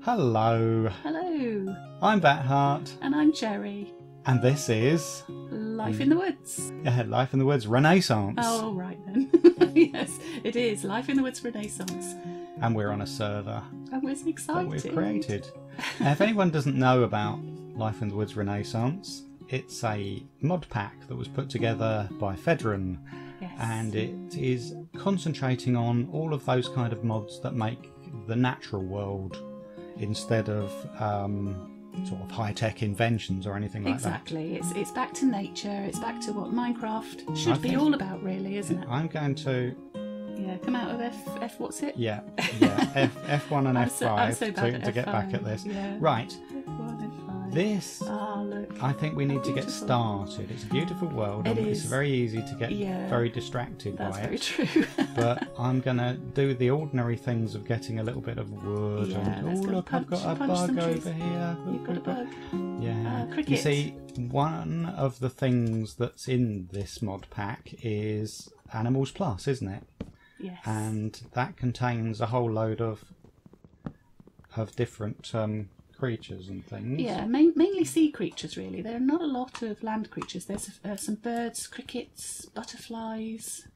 Hello, Hello, I'm Bat Hart, and I'm Cherry. and this is Life in the Woods. Life in the Woods Renaissance. Oh, right then. Yes, it is Life in the Woods Renaissance. And we're on a server I was excited. that we've created. If anyone doesn't know about Life in the Woods Renaissance, it's a mod pack that was put together by Fedran, Yes. and it is concentrating on all of those kind of mods that make the natural world instead of sort of high-tech inventions or anything like Exactly. It's back to nature. It's back to what Minecraft should I be think- all about, really, isn't it? that. I'm going to Yeah, come out of F what's it? Yeah, F1 and I'm F5 so bad at to get back F5, at this. yeah. Right, F1, F5. this, Ah, look. I think we need to get Beautiful. started. It's a beautiful world, It and it's is. very easy to get Yeah. very distracted That's by very it. true. But I'm going to do the ordinary things of getting a little bit of wood, Yeah, and let's oh go look, I've got a punch some bug trees. over here. You've got a bug. Yeah. You cricket. see, one of the things that's in this mod pack is Animals Plus, isn't it? Yes. And that contains a whole load of different creatures and things. Yeah, mainly sea creatures, really. There are not a lot of land creatures. There's some birds, crickets, butterflies,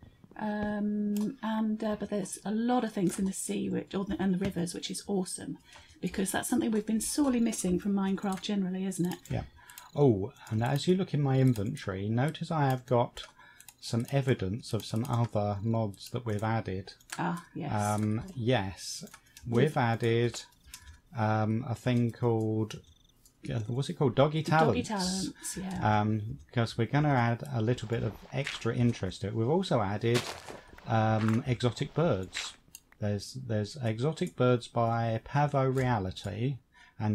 but there's a lot of things in the sea and the rivers, which is awesome, because that's something we've been sorely missing from Minecraft generally, isn't it? Yeah. Oh, and as you look in my inventory, notice I have got some evidence of some other mods that we've added. Ah, yes. Yes, we've added a thing called, what's it called? Doggy Talents. Doggy talents, yeah. Because we're going to add a little bit of extra interest to it. We've also added exotic birds. There's exotic birds by Pavo Reality and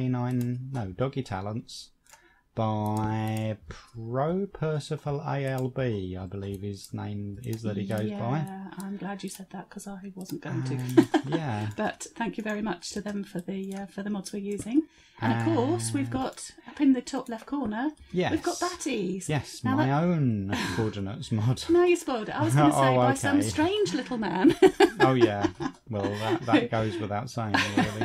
Doggy Talents by Pro Percival ALB, I believe his name is that he goes by. Yeah, I'm glad you said that, because I wasn't going to. Yeah. But thank you very much to them for the mods we're using. And of course, we've got, up in the top left corner, Yes. we've got Batties. Yes, Now my own coordinates mod. Now you spoiled it. I was going to say Oh, by some okay. strange little man. Oh yeah, well that goes without saying, really.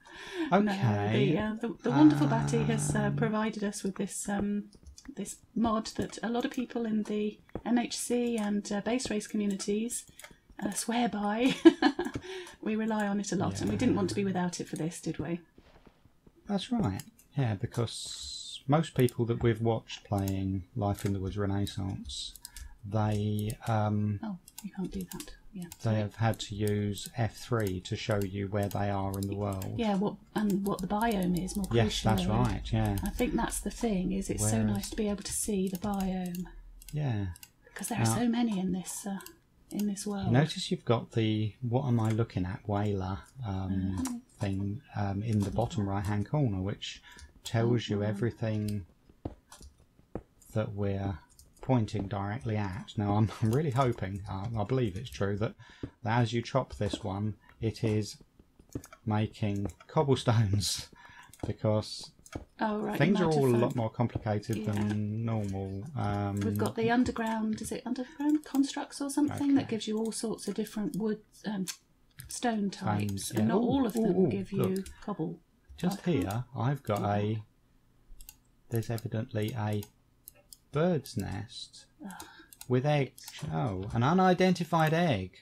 Okay. No, the wonderful Batty has provided us with this this mod that a lot of people in the MHC and base race communities swear by. We rely on it a lot, and we didn't want to be without it for this, did we? That's right. Yeah, because most people that we've watched playing Life in the Woods Renaissance, they Oh, you can't do that. Yeah. they have had to use F3 to show you where they are in the world. Yeah, what the biome is more crucially. Yes, that's right. Yeah, I think that's the thing. Is it's so Whereas- nice to be able to see the biome, yeah. because there are so many in this world. Notice you've got the what am I looking at whaler thing in the bottom right hand corner, which tells you everything that we're pointing directly at. Now I'm really hoping, I believe it's true, that as you chop this one it is making cobblestones, because Oh right. things you are might have all a found- lot more complicated Yeah. than normal. We've got the underground. Is it underground constructs or something that Okay. gives you all sorts of different wood, stone types, Stones, yeah. and not Ooh, all of them ooh, give you look. cobble. Just Okay. here, I've got there's evidently a bird's nest with eggs. Oh, an unidentified egg.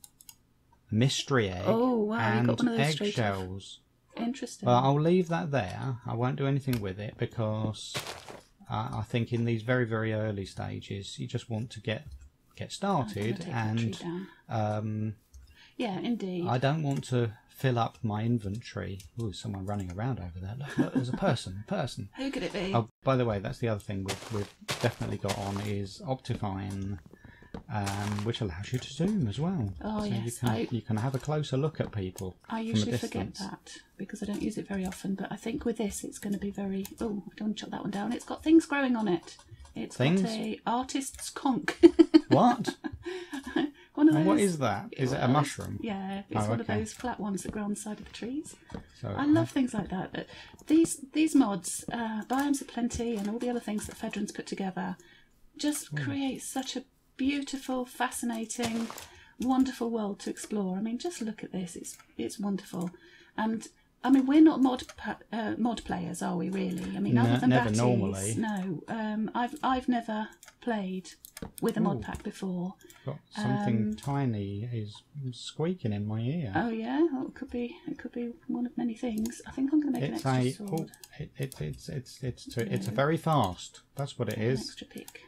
A mystery egg. Oh, wow, you and got one of those straight off. eggshells. Interesting. Well, I'll leave that there. I won't do anything with it because I think in these very, very early stages, you just want to get I'm gonna started, take that tree and down. Yeah, indeed. I don't want to fill up my inventory. Oh, there's someone running around over there. Look, there's a person. Who could it be? Oh, by the way, that's the other thing we've definitely got on is Optifine, which allows you to zoom as well. Oh, so yes, you can have a closer look at people. I from usually a forget distance. that because I don't use it very often. But I think with this, it's going to be very. Oh, I don't want to chop that one down. It's got things growing on it. It's Things? got a artist's conch. What? One of those. And what is that? Is it a Well, mushroom? Yeah, it's Oh, one of okay. those flat ones that grow on the side of the trees. So I love things like that. But these mods, Biomes of Plenty, and all the other things that Fedran's put together, just create such a beautiful, fascinating, wonderful world to explore. I mean, just look at this; it's wonderful. And I mean, we're not mod players, are we? Really? I mean, other than never Batty's, normally. no. I've never played with a mod pack before. Got something tiny is squeaking in my ear. Oh yeah, well, it could be one of many things. I think I'm going to make an extra sword. It's a very fast. That's what it is. An extra pick.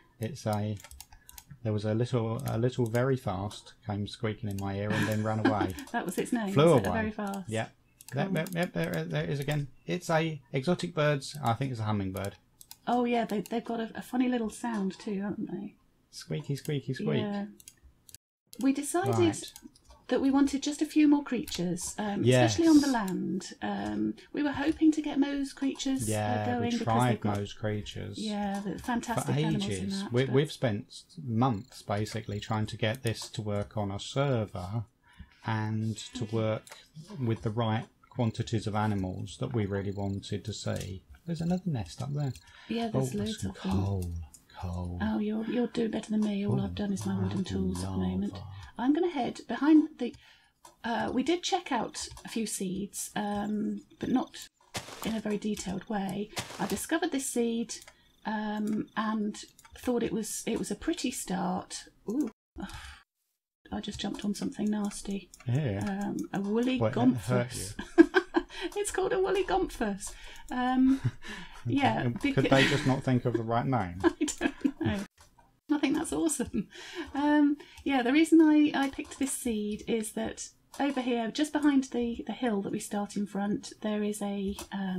There was a little very fast came squeaking in my ear and then ran away. That was its name. Flew was away. It? Very fast. Yeah. Cool. There it is again. It's a exotic birds. I think it's a hummingbird. Oh yeah, they've got a funny little sound too, haven't they? Squeaky, squeaky, squeak. Yeah. We decided Right. that we wanted just a few more creatures, Yes. especially on the land. We were hoping to get Moe's creatures Yeah, going we because tried they've got, Moe's creatures. yeah, the For fantastic animals in ages. that. We've spent months basically trying to get this to work on a server and to work with the right quantities of animals that we really wanted to see. There's another nest up there. Yeah, there's loads some of them. coal. Oh, you're doing better than me. All I've done is my wooden tools at the lava. moment. I'm going to head behind the... we did check out a few seeds, but not in a very detailed way. I discovered this seed and thought it was a pretty start. Ooh, I just jumped on something nasty. Yeah. A woolly What, that hurt gomphus. It's called a woolly gomphus. Yeah. Could they just not think of the right name? I don't know. I think that's awesome. Yeah, the reason I picked this seed is that over here, just behind the hill that we start in front, there is a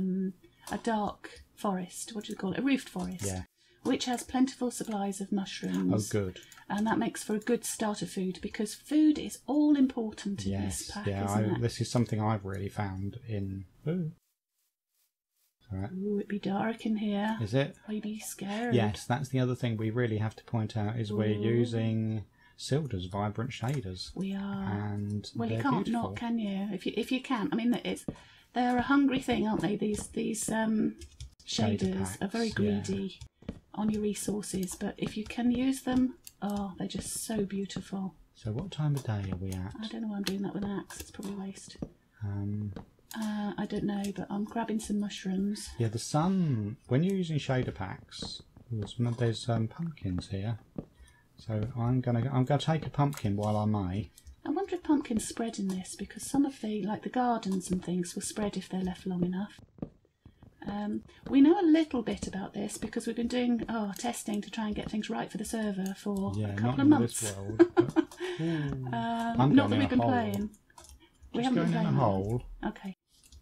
dark forest. What do you call it? A roofed forest. Yeah. Which has plentiful supplies of mushrooms. Oh, good. And that makes for a good starter food because food is all important in this pack, isn't it? This is something I've really found in... Ooh. Right. Ooh, it'd be dark in here. Is it? I'd be scared. Yes, that's the other thing we really have to point out is we're Ooh. using Silda's vibrant shaders. We are. And Well, you they're can't beautiful. not, can you? If you can, I mean, they're a hungry thing, aren't they? These Shader shaders are very packs, greedy on your resources, but if you can use them, oh, they're just so beautiful. So what time of day are we at? I don't know why I'm doing that with an axe. It's probably waste. Um, I don't know, but I'm grabbing some mushrooms. yeah, the sun, when you're using shader packs, there's pumpkins here. So I'm gonna take a pumpkin while I may. I wonder if pumpkins spread in this because some of the gardens and things will spread if they're left long enough. We know a little bit about this because we've been doing testing to try and get things right for the server for a couple of months. This world, but, I'm Not going that in we've a been hole. playing. We Just haven't been going in a playing. hole. Okay.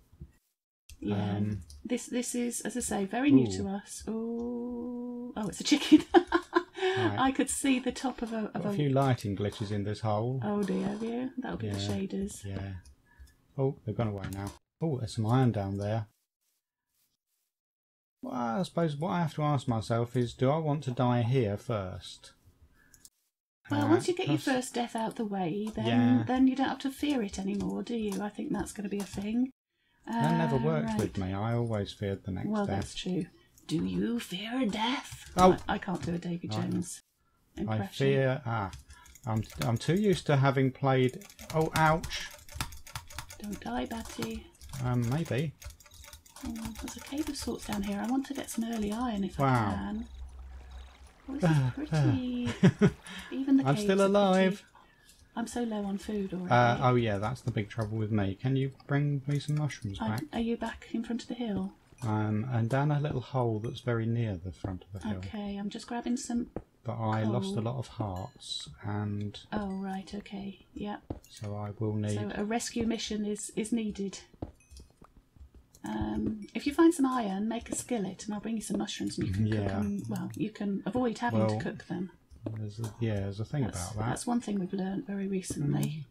Yeah. This is, as I say, very Ooh. new to us. Oh, it's a chicken. Right. I could see the top of Got a few lighting glitches in this hole. Oh dear, have you? That'll be the Yeah. shaders. Yeah. Oh, they've gone away now. Oh, there's some iron down there. Well, I suppose what I have to ask myself is, do I want to die here first? Well, once you get your 'cause first death out the way, Yeah. then you don't have to fear it anymore, do you? I think that's going to be a thing. that never worked right. with me. I always feared the next Well, that's death. true. Do you fear death? Oh. I can't do a Davy Right. Jones I impression. fear. I'm too used to having played. Oh, ouch. Don't die, Batty. Maybe. Oh, there's a cave of sorts down here. I want to get some early iron if Wow. I can. Oh, this is pretty. Even the I'm caves still are alive. pretty. I'm so low on food already. Oh yeah, that's the big trouble with me. Can you bring me some mushrooms back? Are you back in front of the hill? And down a little hole that's very near the front of the hill. Okay, I'm just grabbing some. But I lost a coal. lot of hearts, and Oh right, okay, yeah. so I will need. So a rescue mission is needed. If you find some iron, make a skillet, and I'll bring you some mushrooms, and you can cook Yeah. them. Well, you can avoid having Well, to cook them. There's a thing about that. That's one thing we've learned very recently.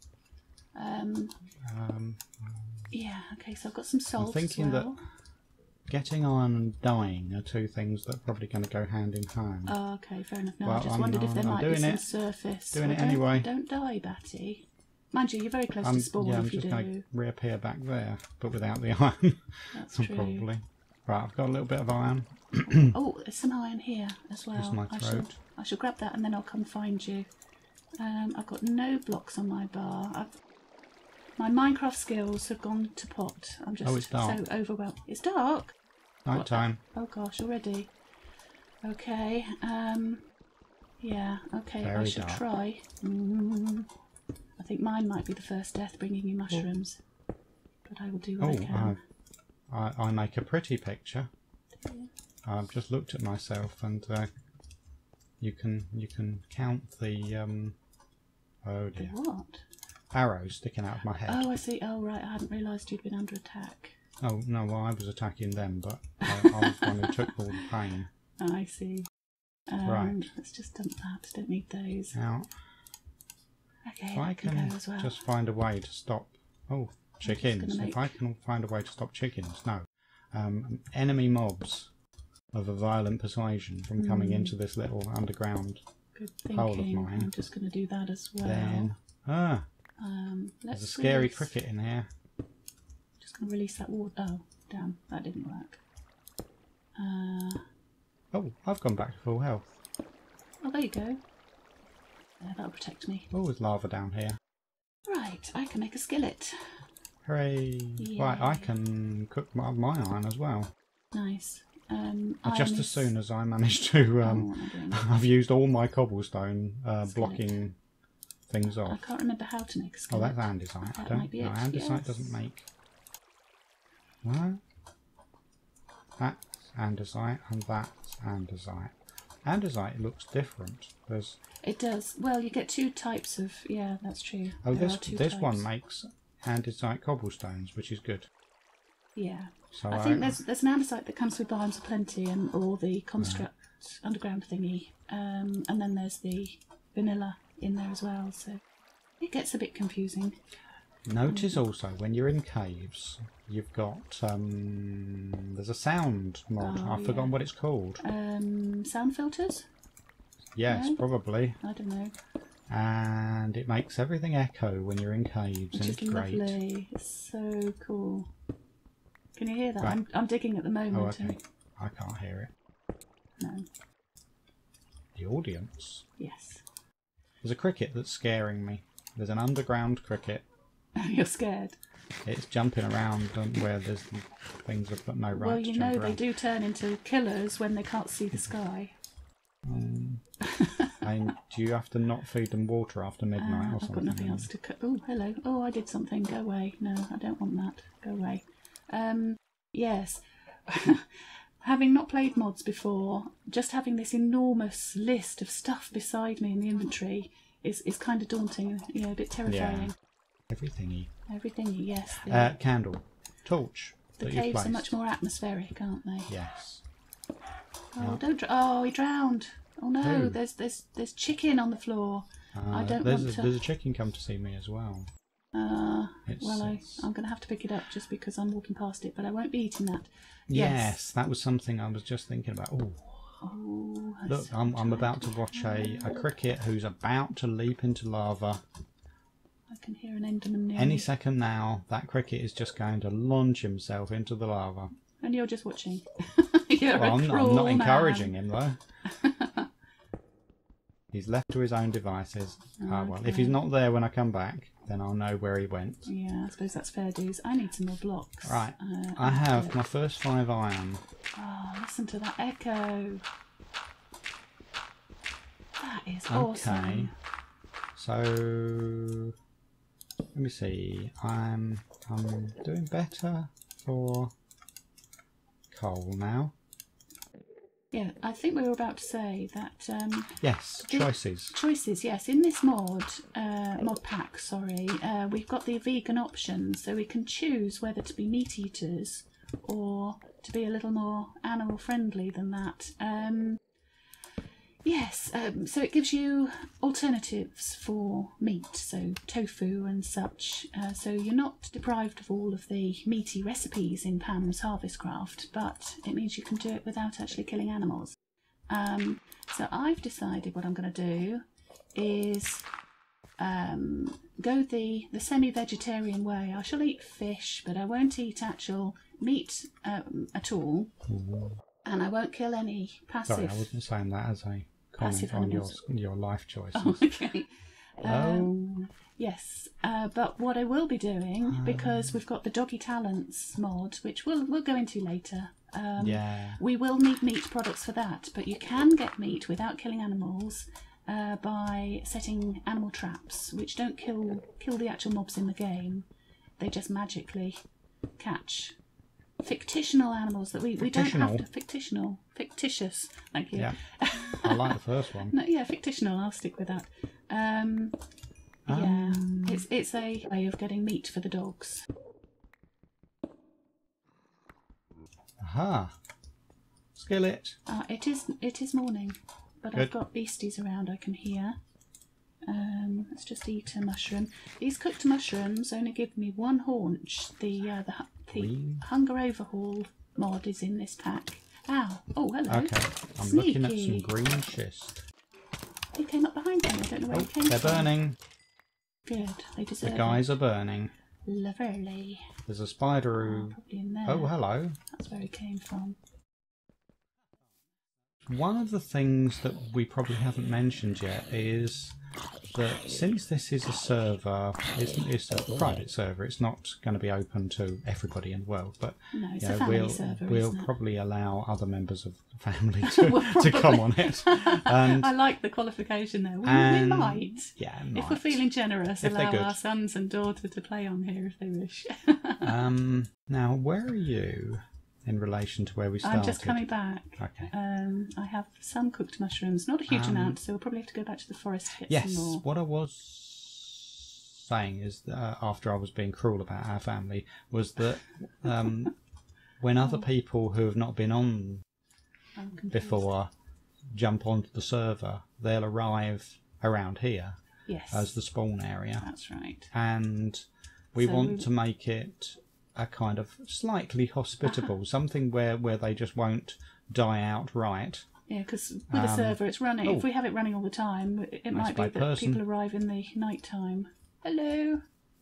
Yeah. Okay. So I've got some salt. I'm thinking as well. that getting iron and dying are two things that are probably going to go hand in hand. Oh, okay, fair enough. No, Well, I just I'm- wondered if there I'm might be doing some it. surface. Doing it Don't- anyway. Don't die, Batty. Mind you, you're very close to spawn I'm if you just going do. to reappear back there, but without the iron. That's true. Probably. Right, I've got a little bit of iron. Oh, there's some iron here as well. Just my throat. I shall grab that and then I'll come find you. I've got no blocks on my bar. My Minecraft skills have gone to pot. I'm just it's dark. so overwhelmed. It's dark. Night time. Oh gosh, already. Okay. Yeah. Okay. I Very should dark. try. I think mine might be the first death, bringing you mushrooms. But I will do what I can. I make a pretty picture. I've just looked at myself, and you can count the oh The dear, what? arrows sticking out of my head. Oh, I see. Oh, right. I hadn't realised you'd been under attack. Oh no, well I was attacking them, but I was the one who took all the pain. Oh, I see. Right. Let's just dump that. Don't need those. Now, Okay, if I that can can go as well. just find a way to stop. Oh, chickens! gonna If I can find a way to stop chickens, no, enemy mobs of a violent persuasion from coming into this little underground Good hole of thinking. mine. I'm just going to do that as well. Then there's a scary release- cricket in here. Just going to release that water. Oh, damn, that didn't work. Oh, I've gone back to full health. Oh, there you go. Yeah, that'll protect me. Oh, there's lava down here. Right, I can make a skillet. Hooray! Right, I can cook my iron as well. Nice. Just iron as is- soon as I manage to, Oh, what am I doing? I've used all my cobblestone blocking things I off. can't remember how to make a Oh, skillet. that's andesite. That Don't might be no, it, andesite yes. doesn't make. No, that's andesite and that's andesite. Andesite looks different. There's It does. Well, you get two types of... Yeah, that's true. oh There this are two this one types. makes andesite cobblestones, which is good. Yeah. So I think there's an andesite that comes with Biomes of Plenty and or the Construct underground thingy, and then there's the vanilla in there as well. So it gets a bit confusing. Notice also when you're in caves, you've got there's a sound mod. Oh, I've forgotten yeah. what it's called. Sound filters? Yes, no? probably. I don't know. And it makes everything echo when you're in caves, Which and is it's great. lovely. It's so cool. Can you hear that? Right. I'm digging at the moment. Oh, okay. I can't hear it. No. The audience. Yes. There's a cricket that's scaring me. There's an underground cricket. You're scared. It's jumping around where there's things have got no right Well, to you jump know around. they do turn into killers when they can't see the sky. And do you have to not feed them water after midnight or I've something? got nothing else to cook. Oh, hello. Oh, I did something. Go away. No, I don't want that. Go away. Yes. Having not played mods before, just having this enormous list of stuff beside me in the inventory is kind of daunting. Yeah, a bit terrifying. Everythingy. Everything, yes. The Candle. Torch. that you've caves are placed. much more atmospheric, aren't they? Yes. Oh, don't! Oh, he drowned. Oh no! Who? There's chicken on the floor. I don't want to. There's a chicken come to see me as well. Well, I'm going to have to pick it up just because I'm walking past it, but I won't be eating that. Yes, that was something I was just thinking about. Oh, Oh, look, I'm about to watch a cricket who's about to leap into lava. I can hear an Enderman near Any me. second now, that cricket is just going to launch himself into the lava. And you're just watching. You're Well, a I'm cruel not encouraging man. him though. He's left to his own devices. Well, if Okay. he's not there when I come back, then I'll know where he went. Yeah, I suppose that's fair dues. I need some more blocks. Right, I have my first 5 iron. Oh, listen to that echo. That is Okay. awesome. So let me see. I'm doing better for coal now. Yeah, I think we were about to say that Yes, choices. choices. Yes, in this mod pack, sorry, we've got the vegan options, so we can choose whether to be meat eaters or to be a little more animal friendly than that. Yes, so it gives you alternatives for meat, so tofu and such. So you're not deprived of all of the meaty recipes in Pam's Harvestcraft, but it means you can do it without actually killing animals. So I've decided what I'm going to do is go the semi-vegetarian way. I shall eat fish, but I won't eat actual meat at all. And I won't kill any passive. Sorry, I wasn't saying that as a comment Passive on animals. your life choices. Oh, okay. Oh. Yes, but what I will be doing, because we've got the Doggy Talents mod, which we'll go into later. Yeah. We will need meat products for that, but you can get meat without killing animals by setting animal traps, which don't kill the actual mobs in the game. They just magically catch fictional animals that we don't have to... Fictitious, thank you. Yeah. I like the first one. No, yeah, fictional, I'll stick with that. Yeah, it's a way of getting meat for the dogs. Aha. Skillet. It is morning, but Good. I've got beasties around I can hear. Let's just eat a mushroom. These cooked mushrooms only give me one haunch. The Hunger Overhaul mod is in this pack. Ow! Oh, hello. Okay, I'm Sneaky. looking at some green schist. He came up behind me. I don't know where he came They're from. burning. Good. They deserve The guys it. are burning. Lovely. There's a spider who... Probably in there. Oh, hello. That's where he came from. One of the things that we probably haven't mentioned yet is that since this is a server, it's a private server, it's not going to be open to everybody in the world, but No, it's a family server, we'll isn't it? probably allow other members of the family to come on it. And, I like the qualification there. We might. Yeah, If we're feeling generous, If they're allow good. our sons and daughter to play on here if they wish. Now, where are you in relation to where we started? I'm just coming back. Okay. I have some cooked mushrooms, not a huge amount, so we'll probably have to go back to the forest to get Yes, some more. what I was saying is that after I was being cruel about our family was that when other people who have not been on I'm confused. before jump onto the server, they'll arrive around here Yes, as the spawn area, that's right. and we So want to make it a kind of slightly hospitable, something where they just won't die outright. Yeah, because with a server, it's running. If we have it running all the time, it might be that people arrive in the night time. Hello.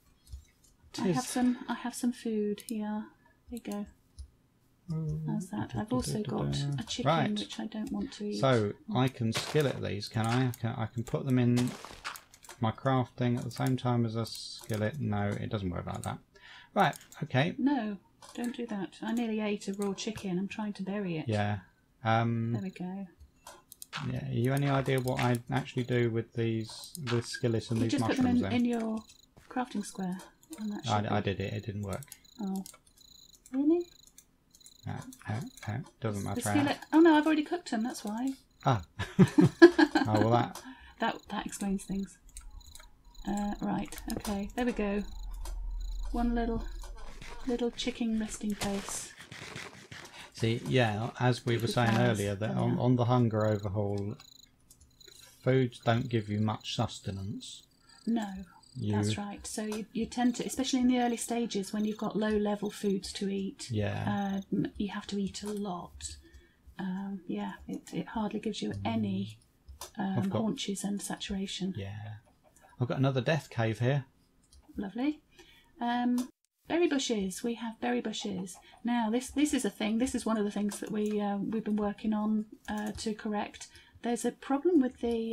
I have some food here. There you go. How's that? I've also got a chicken Right. which I don't want to eat. So I can skillet these, can I? I can put them in my crafting at the same time as a skillet. No, it doesn't work like that. Right, okay. No, don't do that. I nearly ate a raw chicken. I'm trying to bury it. Yeah. There we go. Yeah. You any idea what I actually do with these skillets and You these just put mushrooms? them in your crafting square. And that should I be... did it. It didn't work. Oh, really? No, doesn't The matter. skillet... Oh no, I've already cooked them. That's why. Ah. Oh well, That explains things. Right. Okay. There we go. One little chicken resting place. See, yeah, as we were saying earlier, that on the Hunger Overhaul, foods don't give you much sustenance. No, that's right. So you tend to, especially in the early stages when you've got low-level foods to eat, Yeah. you have to eat a lot. Yeah, it hardly gives you any haunches and saturation. Yeah. I've got another death cave here. Lovely. Berry bushes. We have berry bushes. Now, this is a thing. This is one of the things that we've been working on to correct. There's a problem with the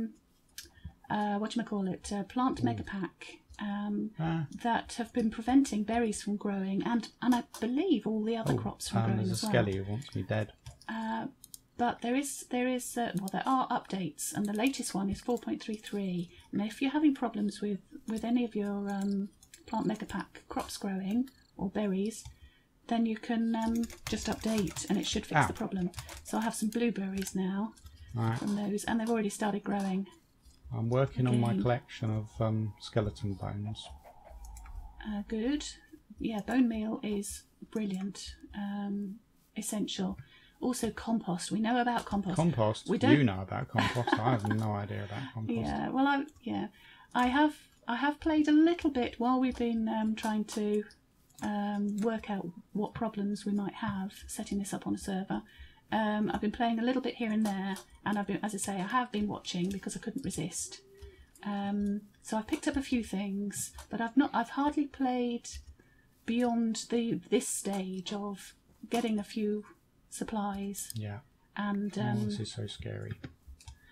plant megapack that have been preventing berries from growing, and I believe all the other crops from growing there's as a well. skelly who wants me dead. But there are updates, and the latest one is 4.33. And if you're having problems with any of your plant megapack crops growing or berries, then you can just update and it should fix the problem. So I have some blueberries now from those, and they've already started growing. I'm working on my collection of skeleton bones. Good. Yeah, bone meal is brilliant, essential. Also compost. We know about compost. Compost? We don't... You know about compost. I have no idea about compost. Yeah, well, I have played a little bit while we've been trying to work out what problems we might have setting this up on a server. I've been playing a little bit here and there, and as I say, I have been watching because I couldn't resist. So I've picked up a few things, but I've hardly played beyond this stage of getting a few supplies. Yeah. And this is so scary.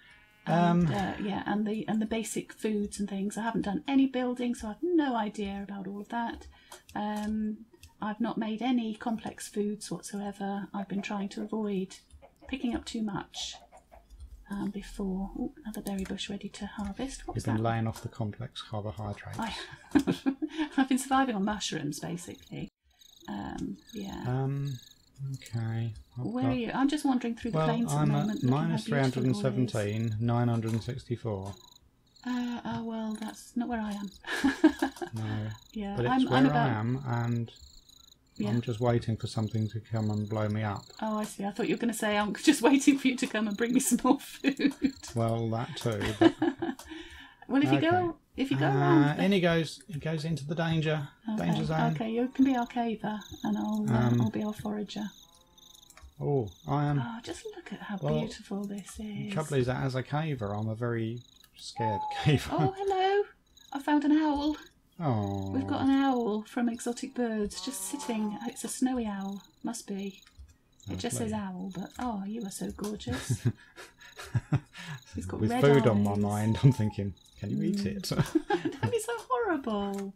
And, yeah, and the basic foods and things. I haven't done any building, so I've no idea about all of that. I've not made any complex foods whatsoever. I've been trying to avoid picking up too much before. Ooh, another berry bush ready to harvest. What's You've been laying off the complex carbohydrates. I've been surviving on mushrooms, basically. Yeah. Okay. Where are you? I'm just wandering through the plains at the moment. I'm at minus 317, 964. Oh, well, that's not where I am. No. Yeah, But it's I'm where about... I am, and Yeah. I'm just waiting for something to come and blow me up. Oh, I see. I thought you were going to say I'm just waiting for you to come and bring me some more food. Well, that too. But... Well, if you go around, in he goes. He goes into the danger zone. Okay, you can be our caver, and I'll be our forager. Oh, I am. Oh, just look at how beautiful this is. The trouble is that as a caver, I'm a very scared caver. Oh, hello! I found an owl. Oh. We've got an owl from Exotic Birds just sitting. It's a snowy owl, must be. It just says owl, but oh, you are so gorgeous. He's got With red food eyes. on my mind, I'm thinking, can you eat it? Don't be so horrible.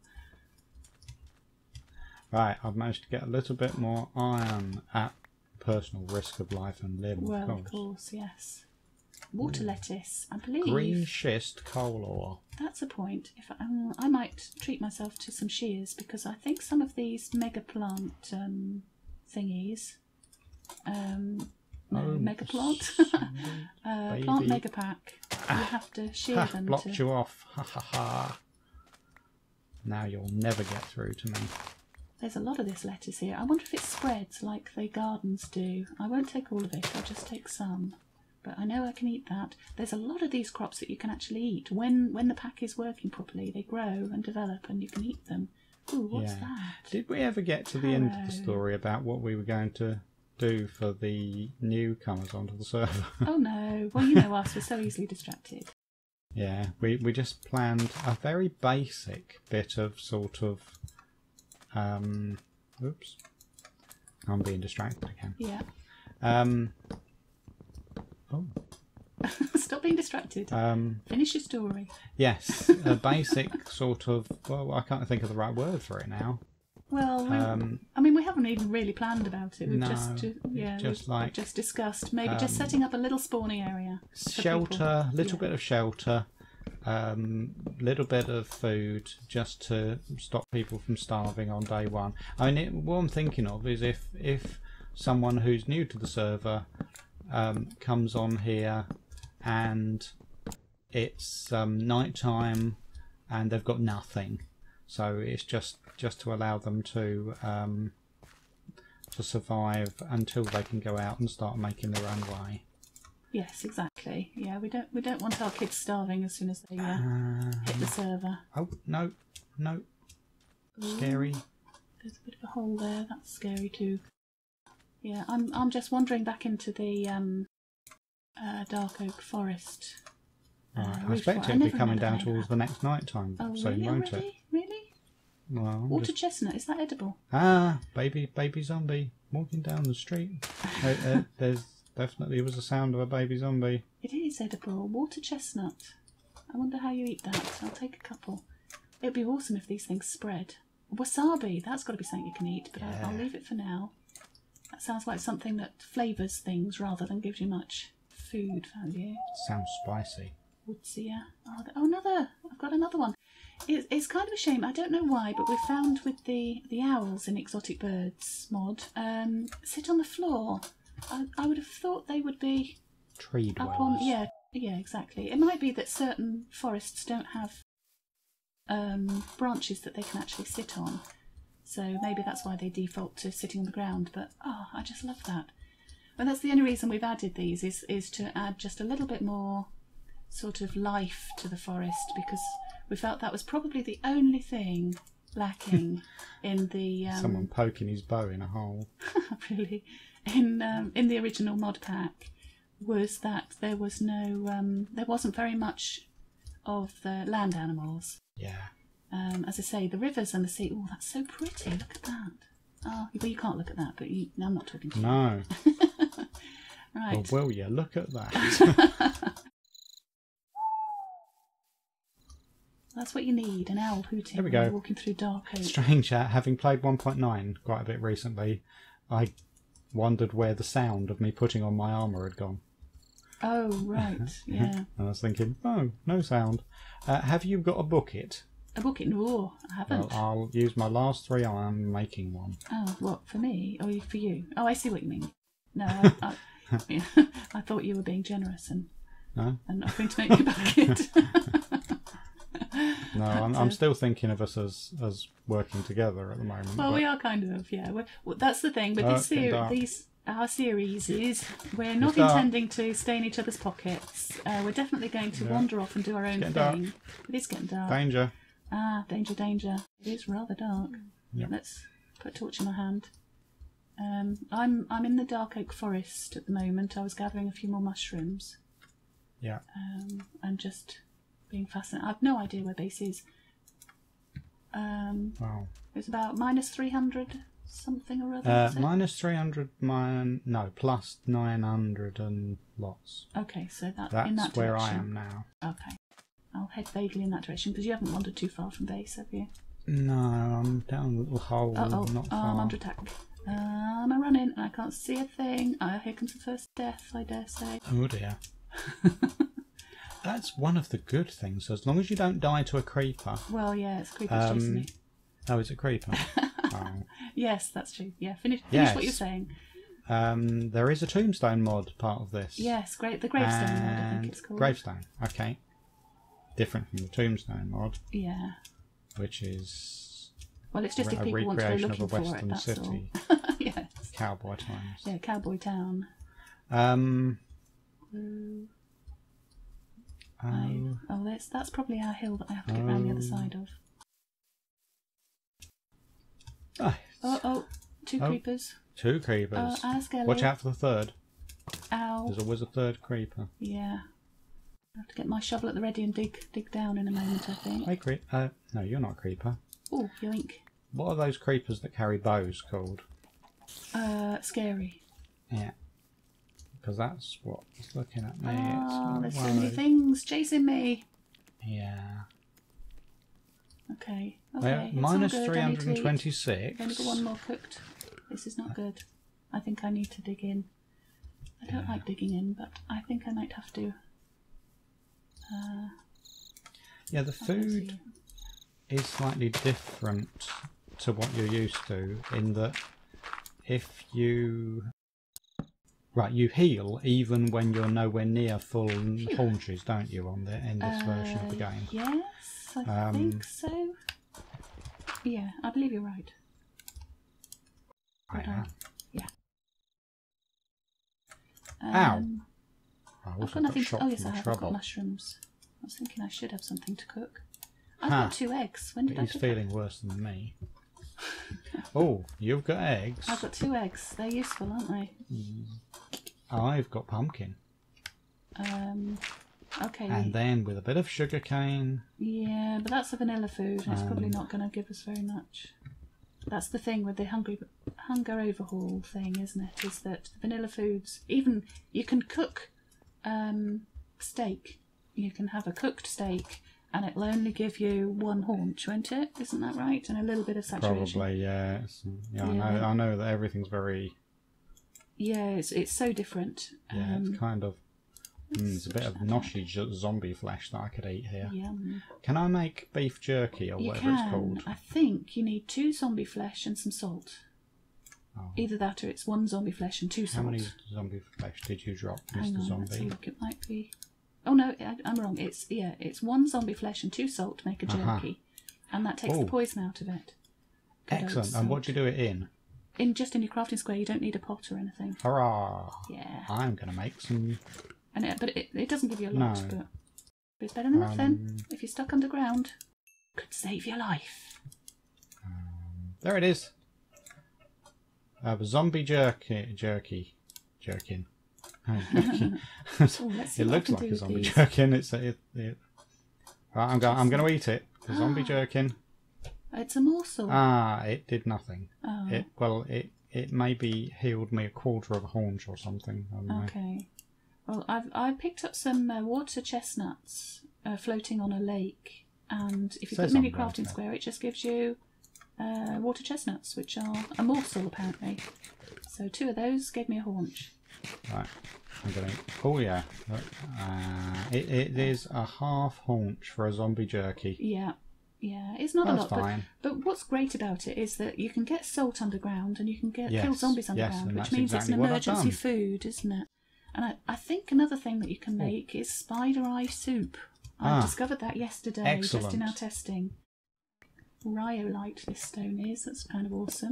Right, I've managed to get a little bit more iron at personal risk of life and limb. Well, of course, yes. Water lettuce, I believe. Green schist coal ore. That's a point. If I might treat myself to some shears, because I think some of these mega plant thingies. Mega plant. Plant mega pack. You have to shear them. Blocked you off. Ha ha ha. Now you'll never get through to me. There's a lot of this lettuce here. I wonder if it spreads like the gardens do. I won't take all of it. I'll just take some. But I know I can eat that. There's a lot of these crops that you can actually eat. When the pack is working properly, they grow and develop and you can eat them. Ooh, what's that? Did we ever get to the end of the story about what we were going to do for the newcomers onto the server? Oh no. Well, you know us, we're so easily distracted. Yeah, we just planned a very basic bit of sort of... oops. I'm being distracted again. Yeah. Oh. Stop being distracted. Finish your story. Yes, a basic sort of... Well, I can't think of the right word for it now. Well, I mean, we haven't even really planned about it. We've we've just discussed maybe just setting up a little spawning area. Shelter, little bit of shelter, little bit of food, just to stop people from starving on day one. I mean, what I'm thinking of is if someone who's new to the server comes on here and it's night time and they've got nothing, so it's just to allow them to survive until they can go out and start making their own way. Yes, exactly. Yeah, we don't want our kids starving as soon as they hit the server. Oh no, scary. There's a bit of a hole there. That's scary too. Yeah, I'm just wandering back into the dark oak forest. Right, I expect it'll be coming down towards the next night time soon, won't it? Really? Well, water chestnut, is that edible? Baby zombie walking down the street. There's definitely was a sound of a baby zombie. It is edible. Water chestnut. I wonder how you eat that. I'll take a couple. It'd be awesome if these things spread. Wasabi, that's got to be something you can eat, but I'll leave it for now. That sounds like something that flavours things rather than gives you much food value. Sounds spicy. Woodsia. Oh, another. I've got another one. It's kind of a shame. I don't know why, but we found with the owls in Exotic Birds mod sit on the floor. I would have thought they would be tree dwellers. Up on, yeah, exactly. It might be that certain forests don't have branches that they can actually sit on, so maybe that's why they default to sitting on the ground. But I just love that. And that's the only reason we've added these is to add just a little bit more sort of life to the forest, because we felt that was probably the only thing lacking in the someone poking his bow in a hole. Really, in the original mod pack, was that there was no there wasn't very much of the land animals. Yeah. As I say, the rivers and the sea. Oh, that's so pretty. Look at that. Oh, well, you can't look at that, but I'm not talking to you. No. Right. Well, will you look at that? That's what you need, an owl hooting There we when go. you're walking through dark oak. Strange, having played 1.9 quite a bit recently, I wondered where the sound of me putting on my armour had gone. Oh, right, yeah. And I was thinking, oh, no sound. Have you got a bucket? A bucket? No, I haven't. Well, I'll use my last 3 iron making one. Oh, what, for me? Or for you? Oh, I see what you mean. No, yeah, I thought you were being generous and offering to make me a bucket. No, I'm still thinking of us as working together at the moment. Well, but we are kind of, yeah. Well, that's the thing. But our series is we're not dark. intending to stay in each other's pockets. We're definitely going to wander off and do our own thing. dark. It is getting dark. Danger. Ah, danger, danger. It is rather dark. Yep. Let's put a torch in my hand. I'm in the dark oak forest at the moment. I was gathering a few more mushrooms. Yeah. And just being fascinated. I've no idea where base is. Wow. It's about minus 300 something or other. is it? Minus 300, plus 900 and lots. Okay, so That's in that direction. where I am now. Okay. I'll head vaguely in that direction because you haven't wandered too far from base, have you? No, I'm down a little hole, not far. I'm under attack. I'm running and I can't see a thing. Here comes the first death, I dare say. Oh dear. That's one of the good things. As long as you don't die to a creeper. Well, yeah, it's creepers chasing me. Oh, it's a creeper. Oh. Yes, that's true. Yeah, finish Yes. what you're saying. There is a tombstone mod part of this. Yes, great. The gravestone mod, I think it's called. Gravestone, okay. Different from the tombstone mod, Yeah. which is Well, it's just if a people want to go recreation of looking a for it, western that's city. all. Yes. Cowboy times. Yeah, Cowboy Town. That's probably our hill that I have to get round the other side of. Two creepers. 2 creepers. And a skelly. Watch out for the third. Ow. There's always a third creeper. Yeah. I have to get my shovel at the ready and dig down in a moment, I think. Hey, no, you're not a creeper. Oh, yoink. What are those creepers that carry bows called? Scary. Yeah. Because that's what's looking at me. Oh, It's there's so many things chasing me. Yeah. Okay. Minus it's all good. I need to eat. 326. I've only got one more cooked. This is not good. I think I need to dig in. I don't like digging in, but I think I might have to. Yeah, the food is slightly different to what you're used to in that if you... Right, you heal even when you're nowhere near full haunches, don't you, in this version of the game? Yes, I think so. Yeah, I believe you're right. Yeah. Yeah. Ow! I I've also got nothing. shot Oh yes, from I the have. I've got trouble. mushrooms. I was thinking I should have something to cook. I've got 2 eggs. When did I He's get feeling worse than me. Oh, you've got eggs. I've got 2 eggs. They're useful, aren't they? I've got pumpkin. Okay. And then with a bit of sugar cane. Yeah, but that's a vanilla food, and it's probably not going to give us very much. That's the thing with the hunger overhaul thing, isn't it? Is that vanilla foods, even you can cook steak. You can have a cooked steak, and it'll only give you 1 haunch, won't it? Isn't that right? And a little bit of saturation. Probably, yeah. I know that everything's very... Yeah, it's so different. Yeah, it's kind of... There's a bit of noshy zombie flesh that I could eat here. Yum. Can I make beef jerky or whatever it's called? I think you need 2 zombie flesh and some salt. Oh. Either that or it's 1 zombie flesh and 2 salt. How many zombie flesh did you drop, Hang Mr. on, Zombie? let's look. It might be... Oh no, I'm wrong. It's 1 zombie flesh and 2 salt to make a jerky. And that takes the poison out of it. Good Excellent. old And what salt. do you do it in? Just in your crafting square, you don't need a pot or anything. Hurrah! Yeah. I'm going to make some... But it doesn't give you a lot, No. but it's better than nothing. If you're stuck underground, could save your life. There it is. Zombie jerkin. Oh, let's see It what I looks can like do a with zombie these. jerkin. Right, I'm going to eat it. The zombie jerkin. It's a morsel. It did nothing. Oh. It maybe healed me a quarter of a haunch or something. I don't know. Okay. Well, I picked up some water chestnuts floating on a lake and if you Says put mini on crafting there. square, it just gives you water chestnuts, which are a morsel apparently. So 2 of those gave me a haunch. Right, I'm going to... Oh yeah, it is a half haunch for a zombie jerky. Yeah, yeah, it's not a That's lot, fine. but what's great about it is that you can get salt underground and you can kill Yes, zombies yes, underground, and which that's means exactly it's what an I've emergency done. food, isn't it? And I think another thing that you can make is spider eye soup. I discovered that yesterday, just in Excellent. our testing. Rhyolite this stone is, that's kind of awesome.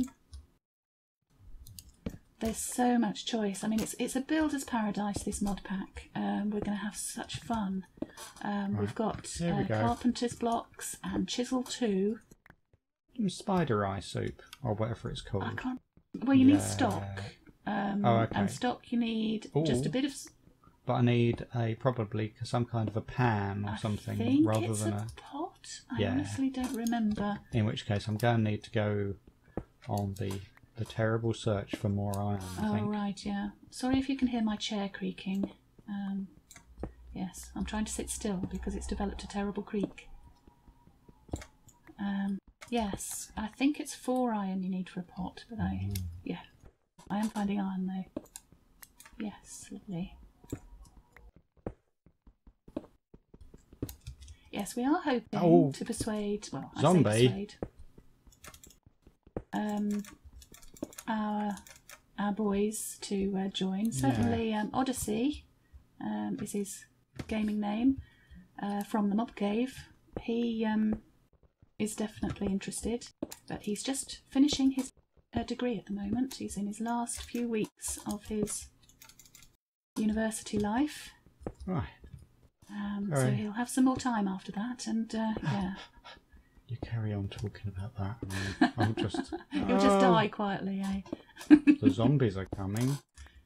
There's so much choice. I mean, it's a builder's paradise, this mod pack. We're going to have such fun. We've got Here we go. carpenter's blocks and chisel 2. Spider eye soup, or whatever it's called. I can't... Well, you need Yeah. stock. Okay. And stock you need just a Ooh. bit of... But I need probably some kind of a pan or I something think rather it's than a pot. I Yeah. honestly don't remember. In which case, I'm going to need to go on the terrible search for more iron. I Oh, think. right, yeah. Sorry if you can hear my chair creaking. Yes, I'm trying to sit still because it's developed a terrible creak. Yes, I think it's 4 iron you need for a pot, but yeah. I am finding iron though. Yes, lovely. Yes, we are hoping to persuade, well, I Zombie. say persuade, our boys to join. Certainly Odyssey is his gaming name, from the Mob Cave. He is definitely interested, but he's just finishing his degree at the moment. He's in his last few weeks of his university life. Right. So Right. he'll have some more time after that, and yeah. You carry on talking about that. And I'll just... He'll just die quietly, eh? The zombies are coming.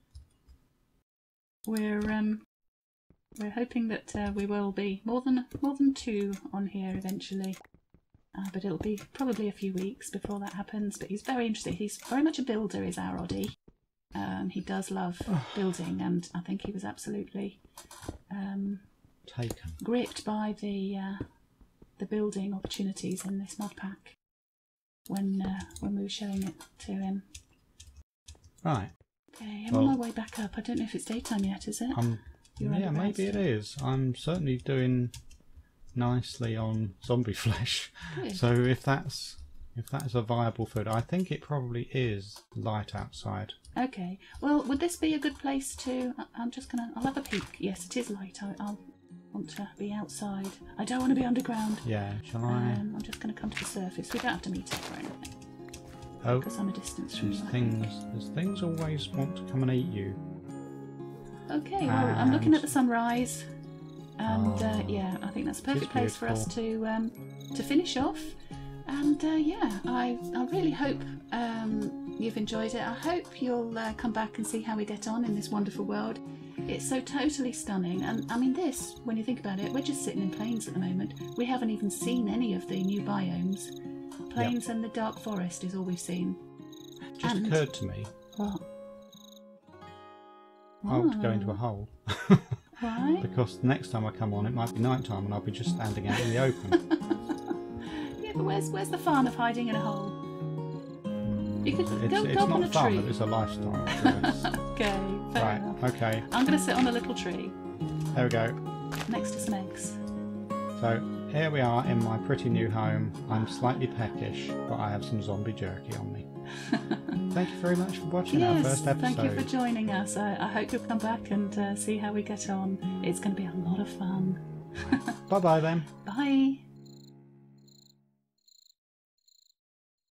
We're hoping that we will be more than 2 on here eventually, but it'll be probably a few weeks before that happens. But he's very interested. He's very much a builder, is our Oddie. He does love building, and I think he was absolutely Taken. gripped by the building opportunities in this mod pack when we were showing it to him. Right. Okay, I'm on my way back up. I don't know if it's daytime yet, is it? You're Yeah, underground maybe it still? is. I'm certainly doing nicely on zombie flesh. Good. So if that's a viable food, I think it probably is light outside. Okay. Well, would this be a good place to... I'll have a peek. Yes, it is light. I'll want to be outside. I don't want to be underground. Yeah, shall I? I'm just going to come to the surface. We don't have to meet up or anything, Oh, because I'm a distance from you. I there's things always want to come and eat you. think. Okay, well, I'm looking at And- the sunrise. And yeah, I think that's a perfect It's place for us to finish off. And yeah, I really hope you've enjoyed it. I hope you'll come back and see how we get on in this wonderful world. It's so totally stunning. And I mean, this, when you think about it, we're just sitting in plains at the moment. We haven't even seen any of the new biomes. Plains and the dark forest is all we've seen. It just occurred to me, What? I would go into a hole. Why? Because next time I come on, it might be night time and I'll be just standing out in the open. Yeah, but where's the fun of hiding in a hole? You could It's go up on a not fun, tree. it's a lifestyle. Yes. Okay, fair Right, enough. okay, I'm going to sit on a little tree there we go. next to some eggs. So here we are in my pretty new home. I'm slightly peckish, but I have some zombie jerky on me. Thank you very much for watching our Yes, first episode. thank you for joining us. I hope you'll come back and see how we get on. It's going to be a lot of fun. Bye bye then. Bye.